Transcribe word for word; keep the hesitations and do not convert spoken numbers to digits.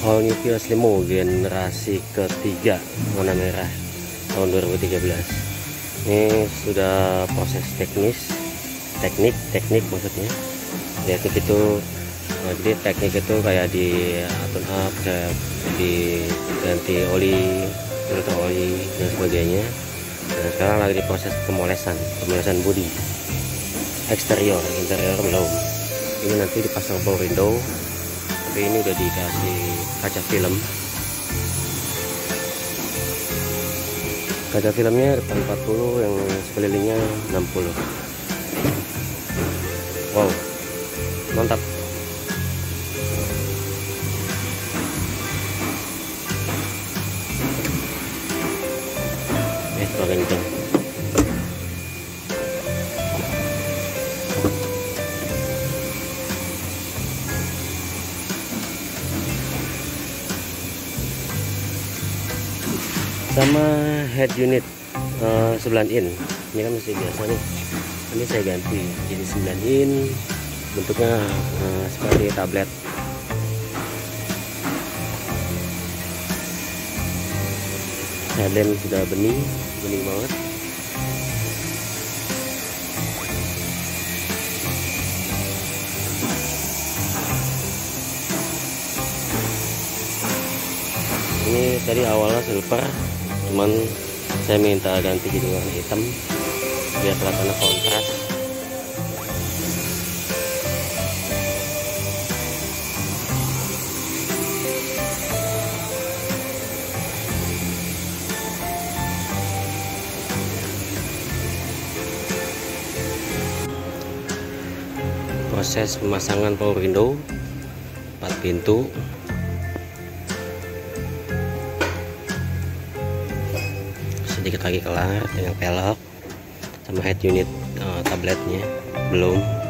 All New Vios Limo generasi ketiga warna merah tahun dua ribu tiga belas. Ini sudah proses teknis teknik teknik maksudnya teknik itu nah, jadi teknik itu kayak di tune up, kayak diganti oli, filter oli dan sebagainya. Dan sekarang lagi diproses pemolesan pemolesan bodi eksterior, interior belum. Ini nanti dipasang power window, tapi ini udah dikasih kaca film. Kaca filmnya depan empat puluh, yang sekelilingnya enam puluh. Wow, mantap. Eh, kurang kencang. Sama head unit uh, sembilan in, ini kan masih biasa nih, ini saya ganti jadi sembilan in, bentuknya uh, seperti tablet. Headlamp sudah bening bening banget. Ini tadi awalnya silver, cuman saya minta ganti jadi warna hitam biar kelihatan kontras. Proses pemasangan power window empat pintu. Sedikit lagi kelar dengan pelek sama head unit uh, tabletnya belum.